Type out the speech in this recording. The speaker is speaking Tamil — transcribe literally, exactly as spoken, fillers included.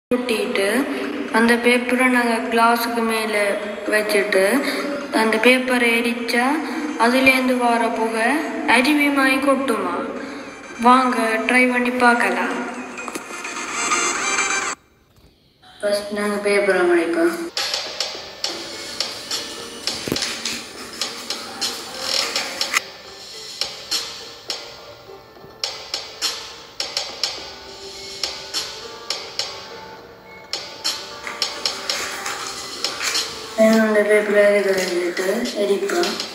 ஊட்டிட்டு அந்த பேப்பரை நாங்கள் கிளாஸுக்கு மேலே வச்சுட்டு அந்த பேப்பரை எரிச்சா அதுலேருந்து வர புகை அருவி மாதிரி கொட்டுமா. வாங்க ட்ரை பண்ணி பார்க்கலாம். ஃபர்ஸ்ட் நாங்கள் பேப்பரை மடிப்போம். அந்த பேப்பரை கலந்துட்டு எரிப்போம்.